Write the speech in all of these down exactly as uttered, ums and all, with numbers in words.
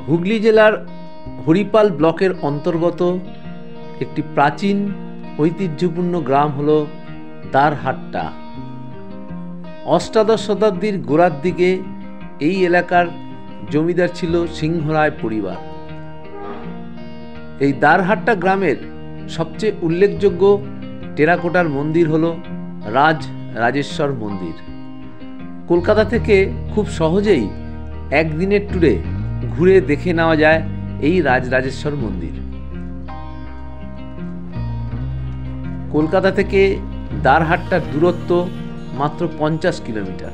হুগলি জেলার হরিপাল ব্লকের অন্তর্গত একটি প্রাচীন ঐতিহ্যপূর্ণ গ্রাম হল দারহাট্টা। অষ্টাদশ শতাব্দীর গোড়ার দিকে এই এলাকার জমিদার ছিল সিংহরায় পরিবার। এই দারহাট্টা গ্রামের সবচেয়ে উল্লেখযোগ্য টেরাকোটার মন্দির হল রাজ রাজেশ্বর মন্দির। কলকাতা থেকে খুব সহজেই একদিনের ট্যুরে ঘুরে দেখে নেওয়া যায় এই রাজ রাজেশ্বর মন্দির। কলকাতা থেকে দারহাট্টার দূরত্ব মাত্র পঞ্চাশ কিলোমিটার।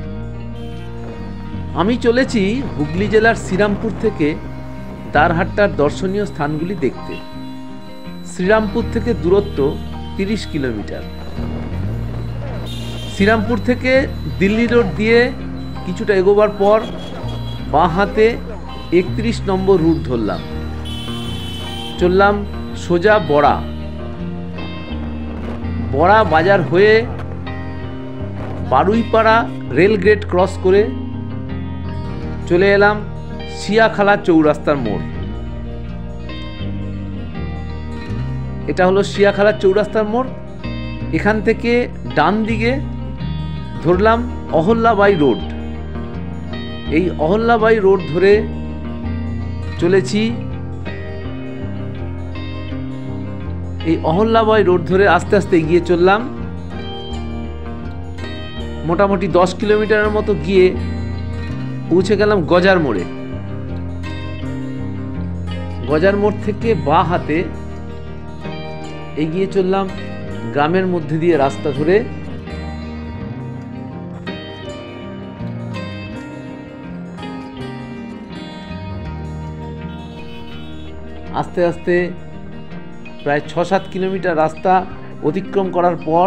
আমি চলেছি হুগলি জেলার শ্রীরামপুর থেকে দারহাট্টার দর্শনীয় স্থানগুলি দেখতে। শ্রীরামপুর থেকে দূরত্ব তিরিশ কিলোমিটার। শ্রীরামপুর থেকে দিল্লি রোড দিয়ে কিছুটা এগোবার পর বাঁ হাতে একত্রিশ নম্বর রুট ধরলাম, চললাম সোজা বড়া বড়া বাজার হয়ে বারুইপাড়া রেল গেট ক্রস করে চলে এলাম শিয়াখালা চৌরাস্তার মোড়। এটা হলো শিয়াখালা চৌরাস্তার মোড়। এখান থেকে ডান দিকে ধরলাম অহল্যাবাই রোড। এই অহল্যাবাই রোড ধরে চলেছি এই অহল্যাবাই রোড ধরে আস্তে আস্তে এগিয়ে চললাম। মোটামুটি দশ কিলোমিটারের মতো গিয়ে পৌঁছে গেলাম গজার মোড়ে। গজার মোড় থেকে বাঁ হাতে এগিয়ে চললাম গ্রামের মধ্যে দিয়ে রাস্তা ধরে। আস্তে আস্তে প্রায় ছ সাত কিলোমিটার রাস্তা অতিক্রম করার পর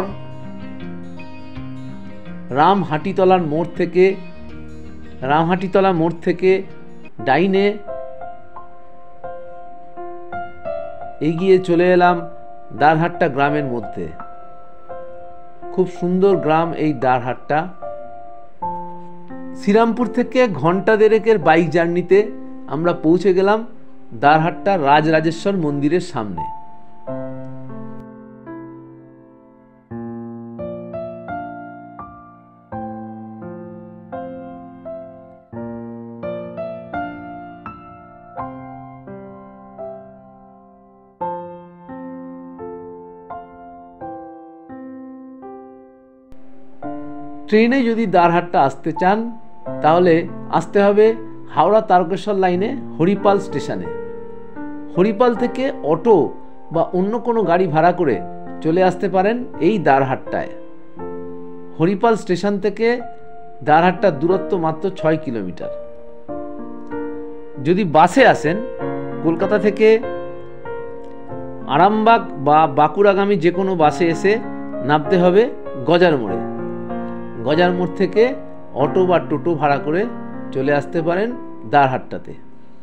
রামহাটিতলার মোড় থেকে রামহাটিতলা মোড় থেকে ডাইনে এগিয়ে চলে এলাম দারহাট্টা গ্রামের মধ্যে। খুব সুন্দর গ্রাম এই দারহাট্টা। শ্রীরামপুর থেকে ঘন্টা দেড়েকের বাইক জার্নিতে আমরা পৌঁছে গেলাম দারহাট্টা রাজ রাজেশ্বর মন্দিরের সামনে। ট্রেনে যদি দারহাট্টা আসতে চান তাহলে আসতে হবে হাওড়া তারকেশ্বর লাইনে হরিপাল স্টেশনে। হরিপাল থেকে অটো বা অন্য কোনো গাড়ি ভাড়া করে চলে আসতে পারেন এই দারহাট্টায়। হরিপাল স্টেশন থেকে দারহাট্টার দূরত্ব মাত্র ছয় কিলোমিটার। যদি বাসে আসেন কলকাতা থেকে আরামবাগ বা বাঁকুড়াগামী যে কোনো বাসে এসে নামতে হবে গজার মোড়ে। গজার মোড় থেকে অটো বা টোটো ভাড়া করে চলে আসতে পারেন দারহাট্টাতে।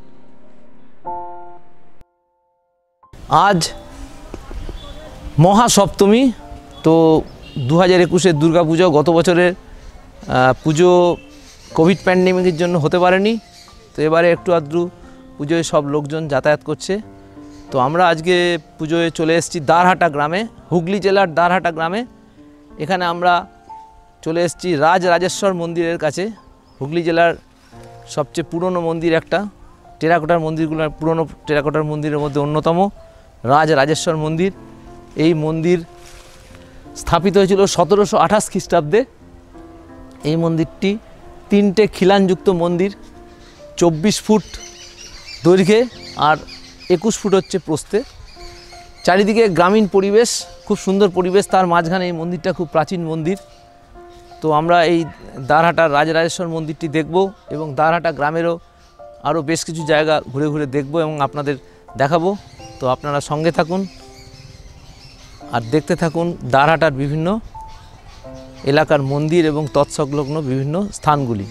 আজ মহাসপ্তমী, তো দু হাজার একুশের দুর্গা পুজো গত বছরের পুজো কোভিড প্যান্ডেমিকের জন্য হতে পারেনি, তো এবারে একটু আধটু পুজোয় সব লোকজন যাতায়াত করছে। তো আমরা আজকে পুজোয় চলে এসেছি দারহাট্টা গ্রামে, হুগলি জেলার দারহাট্টা গ্রামে। এখানে আমরা চলে এসেছি রাজ রাজেশ্বর মন্দিরের কাছে। হুগলি জেলার সবচেয়ে পুরনো মন্দির, একটা টেরাকোটার মন্দিরগুলো পুরনো টেরাকোটার মন্দিরের মধ্যে অন্যতম রাজ রাজেশ্বর মন্দির। এই মন্দির স্থাপিত হয়েছিল সতেরোশো আঠাশ খ্রিস্টাব্দে। এই মন্দিরটি তিনটে খিলানযুক্ত মন্দির, চব্বিশ ফুট দৈর্ঘ্যে আর একুশ ফুট হচ্ছে প্রস্থে। চারিদিকে গ্রামীণ পরিবেশ, খুব সুন্দর পরিবেশ, তার মাঝখানে এই মন্দিরটা খুব প্রাচীন মন্দির। তো আমরা এই দারহাট্টার রাজরাজেশ্বর মন্দিরটি দেখব এবং দারহাট্টা গ্রামেরও আরও বেশ কিছু জায়গা ঘুরে ঘুরে দেখব এবং আপনাদের দেখাবো। তো আপনারা সঙ্গে থাকুন আর দেখতে থাকুন দারহাট্টার বিভিন্ন এলাকার মন্দির এবং তৎসংলগ্ন বিভিন্ন স্থানগুলি।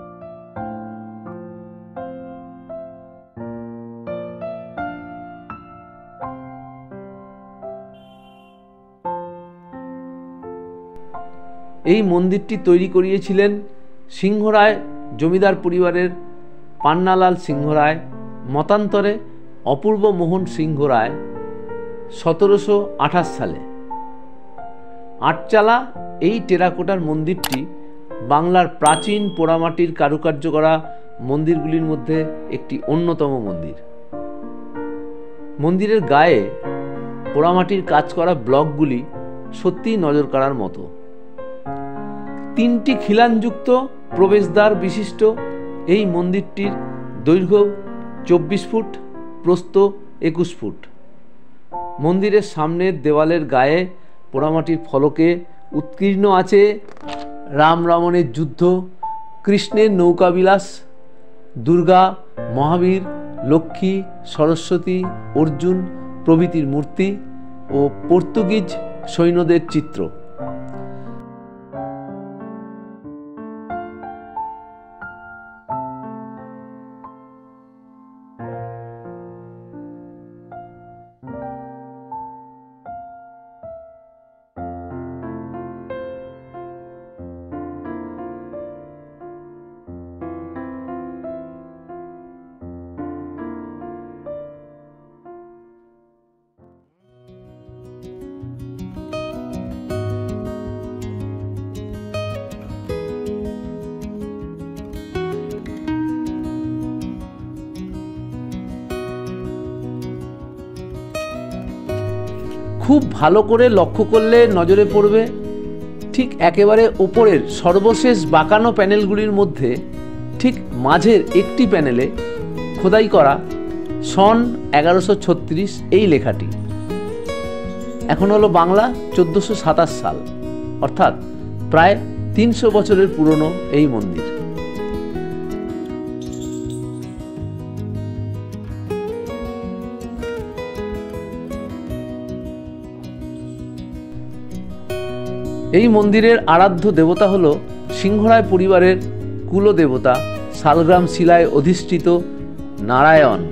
এই মন্দিরটি তৈরি করিয়েছিলেন সিংহরায় জমিদার পরিবারের পান্নালাল সিংহরায় মতান্তরে অপূর্ব মোহন সিংহ রায় সতেরোশো আঠাশ সালে। আটচালা এই টেরাকোটার মন্দিরটি বাংলার প্রাচীন পোড়ামাটির কারুকার্য করা মন্দিরগুলির মধ্যে একটি অন্যতম মন্দির। মন্দিরের গায়ে পোড়ামাটির কাজ করা ব্লকগুলি সত্যিই নজর কাড়ার মতো। তিনটি খিলানযুক্ত প্রবেশদ্বার বিশিষ্ট এই মন্দিরটির দৈর্ঘ্য চব্বিশ ফুট, প্রস্থ একুশ ফুট। মন্দিরের সামনের দেওয়ালের গায়ে পোড়ামাটির ফলকে উৎকীর্ণ আছে রাম রাবণের যুদ্ধ, কৃষ্ণের নৌকাবিলাস, দুর্গা, মহাবীর, লক্ষ্মী, সরস্বতী, অর্জুন প্রভৃতির মূর্তি ও পর্তুগিজ সৈন্যদের চিত্র। খুব ভালো করে লক্ষ্য করলে নজরে পড়বে ঠিক একেবারে উপরের সর্বশেষ বাঁকানো প্যানেলগুলির মধ্যে ঠিক মাঝের একটি প্যানেলে খোদাই করা সন এগারোশো ছত্রিশ এই লেখাটি। এখন হলো বাংলা চোদ্দোশো সাতাশ সাল, অর্থাৎ প্রায় তিনশো বছরের পুরনো এই মন্দির। এই মন্দিরের আরাধ্য দেবতা হল সিংহরায় পরিবারের কুলদেবতা শালগ্রাম শিলায় অধিষ্ঠিত নারায়ণ।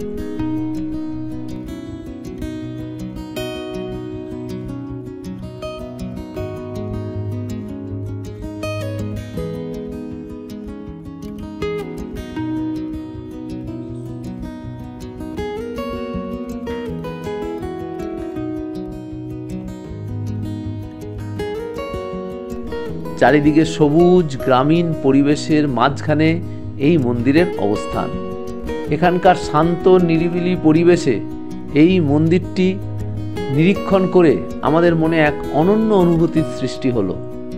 চারিদিকে সবুজ গ্রামীণ পরিবেশের মাঝখানে এই মন্দিরের অবস্থান। এখানকার শান্ত নিরিবিলি পরিবেশে এই মন্দিরটি নিরীক্ষণ করে আমাদের মনে এক অনন্য অনুভূতির সৃষ্টি হলো।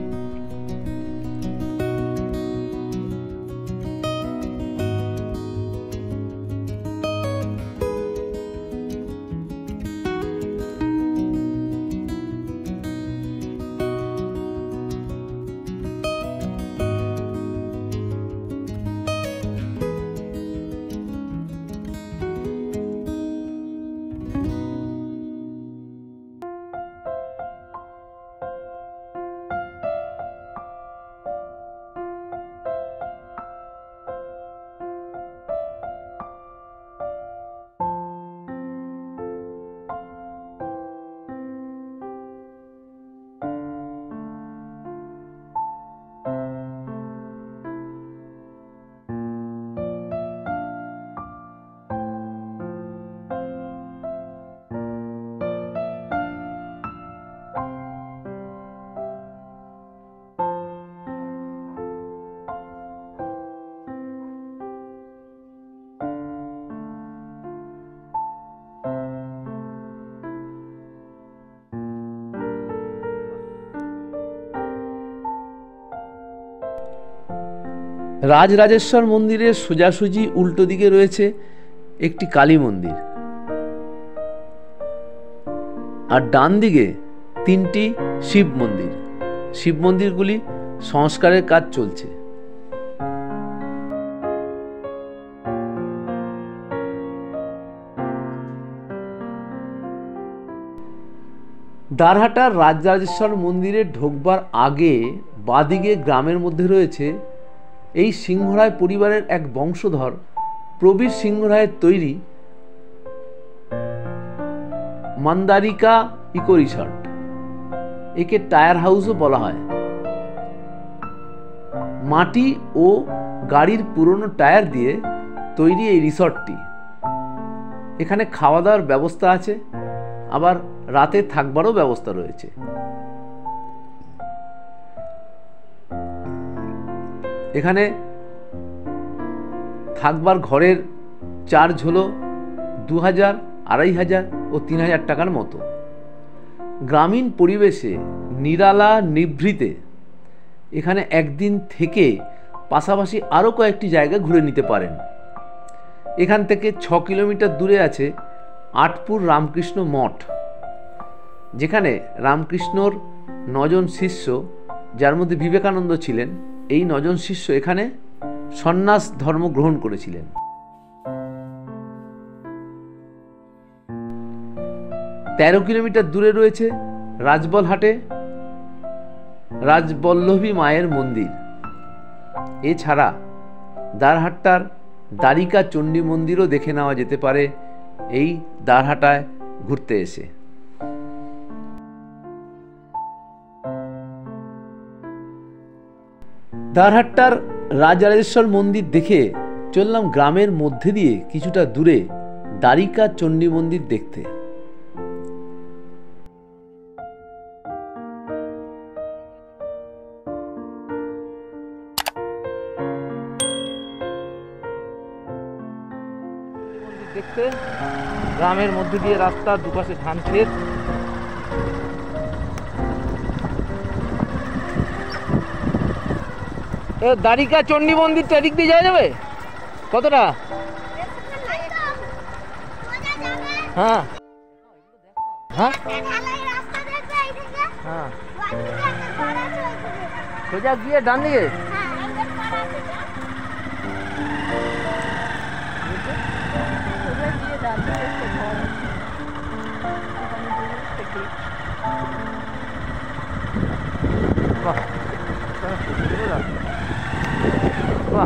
রাজরাজেশ্বর মন্দিরের সোজাসুজি উল্টো দিকে রয়েছে একটি কালী মন্দির, আর ডান দিকে তিনটি শিব মন্দির। শিব মন্দিরগুলি সংস্কারের কাজ চলছে। দারহাটার রাজরাজেশ্বর মন্দিরে ঢোকবার আগে বাদিকে গ্রামের মধ্যে রয়েছে এই সিংহরায় পরিবারের এক বংশধর প্রবীর সিংহরায়ের তৈরি মান্দারিকা ইকো রিসর্ট। একে টায়ার হাউসও বলা হয়। মাটি ও গাড়ির পুরনো টায়ার দিয়ে তৈরি এই রিসর্টটি এখানে খাওয়া দাওয়ার ব্যবস্থা আছে, আবার রাতে থাকবারও ব্যবস্থা রয়েছে। এখানে থাকবার ঘরের চার্জ হলো দু হাজার, আড়াই হাজার ও তিন হাজার টাকার মতো। গ্রামীণ পরিবেশে নিরালা নিভৃতে এখানে একদিন থেকে পাশাপাশি আরও কয়েকটি জায়গা ঘুরে নিতে পারেন। এখান থেকে ছ কিলোমিটার দূরে আছে আটপুর রামকৃষ্ণ মঠ, যেখানে রামকৃষ্ণর নজন শিষ্য, যার মধ্যে বিবেকানন্দ ছিলেন, এই নজন শিষ্য এখানে সন্ন্যাস ধর্ম গ্রহণ করেছিলেন। তেরো কিলোমিটার দূরে রয়েছে রাজবলহাটে রাজবল্লভী মায়ের মন্দির। এছাড়া দারহাট্টার দ্বারিকা চণ্ডী মন্দিরও দেখে নেওয়া যেতে পারে এই দারহাটায় ঘুরতে এসে। দারহাট্টার রাজরাজেশ্বর মন্দির দেখে চললাম গ্রামের মধ্যে দিয়ে কিছুটা দূরে দ্বারিকা চণ্ডী মন্দির দেখতে। দেখতে গ্রামের মধ্যে দিয়ে রাস্তা, দুপাশে ধান ক্ষেত। দ্বারিকা চণ্ডী মন্দিরটা এদিক দিয়ে যাওয়া যাবে? কতটা? হ্যাঁ হ্যাঁ হ্যাঁ, সোজা গিয়ে ডান দিকে। বাহ বাহ,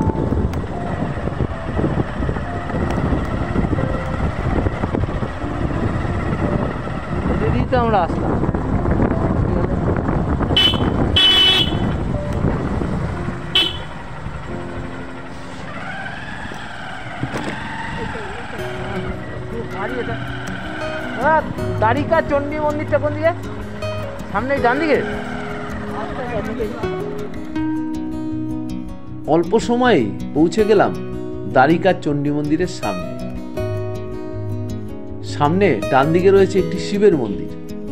এদিকেই তো আমরা আসলাম। দ্বারিকা চণ্ডী মন্দিরটা কোন দিকে? সামনে ডান দিকে। অল্প সময়ে পৌঁছে গেলাম দ্বারিকা চণ্ডী মন্দিরের সামনে। সামনে ডান দিকে রয়েছে একটি শিবের মন্দির।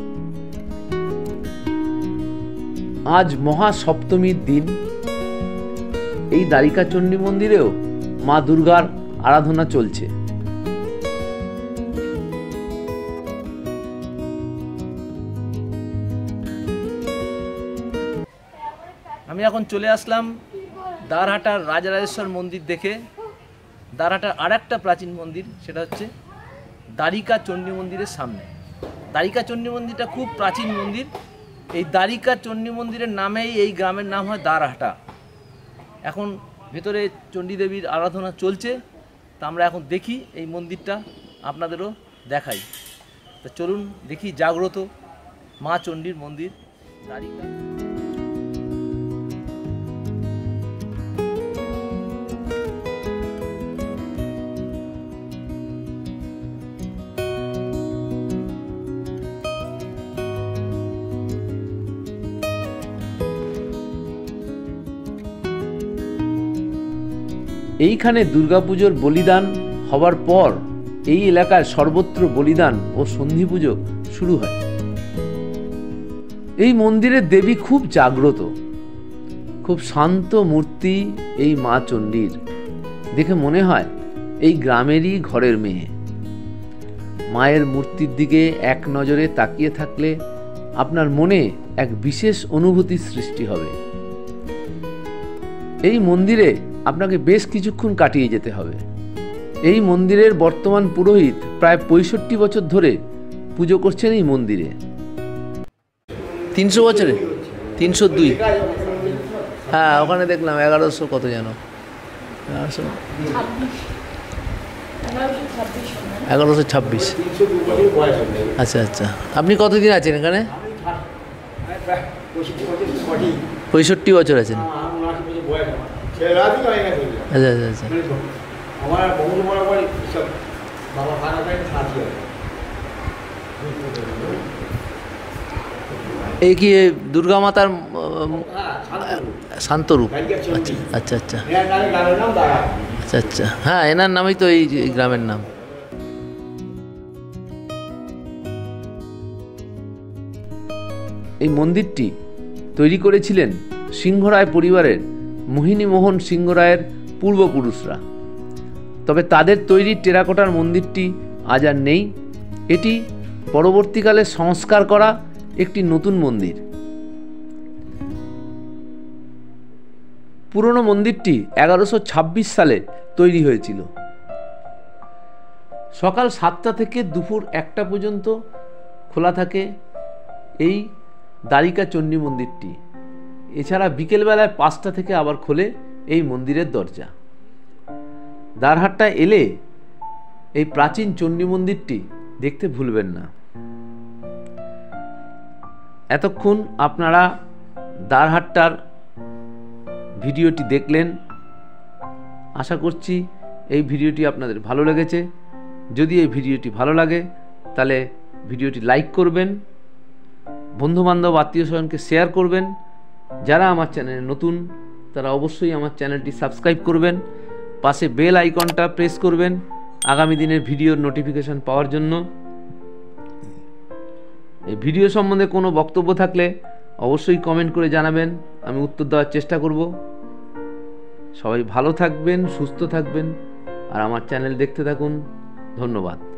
আজ মহা সপ্তমীর দিন এই দ্বারিকা চণ্ডী মন্দিরেও মা দুর্গার আরাধনা চলছে। আমি এখন চলে আসলাম দারহাটার রাজরাজেশ্বর মন্দির দেখে। দারহাটার আর একটা প্রাচীন মন্দির, সেটা হচ্ছে দ্বারিকা চণ্ডী মন্দিরের সামনে। দ্বারিকা চণ্ডী মন্দিরটা খুব প্রাচীন মন্দির। এই দ্বারিকা চণ্ডী মন্দিরের নামেই এই গ্রামের নাম হয় দারহাটা। এখন ভেতরে চণ্ডী দেবীর আরাধনা চলছে, তা আমরা এখন দেখি এই মন্দিরটা, আপনাদেরও দেখাই। তা চলুন দেখি জাগ্রত মা চণ্ডীর মন্দির দ্বারিকা। এইখানে দুর্গাপুজোর বলিদান হবার পর এই এলাকায় সর্বত্র বলিদান ও সন্ধি পুজো শুরু হয়। এই মন্দিরের দেবী খুব জাগ্রত, খুব শান্ত মূর্তি এই মা চণ্ডীর। দেখে মনে হয় এই গ্রামেরই ঘরের মেয়ে। মায়ের মূর্তির দিকে এক নজরে তাকিয়ে থাকলে আপনার মনে এক বিশেষ অনুভূতির সৃষ্টি হবে। এই মন্দিরে আপনাকে বেশ কিছুক্ষণ কাটিয়ে যেতে হবে। এই মন্দিরের বর্তমান পুরোহিত প্রায় পঁয়ষট্টি বছর ধরে পুজো করছেন এই মন্দিরে। তিনশো বছরে তিনশো দুই, হ্যাঁ ওখানে দেখলাম এগারোশো কত যেন, এগারোশো এগারোশো ছাব্বিশ। আচ্ছা আচ্ছা, আপনি কতদিন আছেন এখানে? পঁয়ষট্টি বছর আছেন। আচ্ছা আচ্ছা আচ্ছা, এই কি দুর্গা মাতার শান্তরূপ? আচ্ছা আচ্ছা আচ্ছা আচ্ছা আচ্ছা, হ্যাঁ এনার নামই তো এই গ্রামের নাম। এই মন্দিরটি তৈরি করেছিলেন সিংহরায় পরিবারের মোহিনী মোহন সিংহ রায়ের পূর্বপুরুষরা। তবে তাদের তৈরি টেরাকোটার মন্দিরটি আজ আর নেই। এটি পরবর্তীকালে সংস্কার করা একটি নতুন মন্দির। পুরনো মন্দিরটি এগারোশো ছাব্বিশ সালে তৈরি হয়েছিল। সকাল সাতটা থেকে দুপুর একটা পর্যন্ত খোলা থাকে এই দ্বারিকা চণ্ডী মন্দিরটি। এছাড়া বিকেলবেলায় পাঁচটা থেকে আবার খোলে এই মন্দিরের দরজা। দ্বারহাট্টায় এলে এই প্রাচীন চণ্ডী মন্দিরটি দেখতে ভুলবেন না। এতক্ষণ আপনারা দ্বারহাট্টার ভিডিওটি দেখলেন। আশা করছি এই ভিডিওটি আপনাদের ভালো লেগেছে। যদি এই ভিডিওটি ভালো লাগে তাহলে ভিডিওটি লাইক করবেন, বন্ধুবান্ধব আত্মীয় স্বজনকে শেয়ার করবেন। যারা আমার চ্যানেলে নতুন তারা অবশ্যই আমার চ্যানেলটি সাবস্ক্রাইব করবেন, পাশে বেল আইকনটা প্রেস করবেন আগামী দিনের ভিডিওর নোটিফিকেশন পাওয়ার জন্য। এই ভিডিও সম্বন্ধে কোনো বক্তব্য থাকলে অবশ্যই কমেন্ট করে জানাবেন, আমি উত্তর দেওয়ার চেষ্টা করব। সবাই ভালো থাকবেন, সুস্থ থাকবেন আর আমার চ্যানেল দেখতে থাকুন। ধন্যবাদ।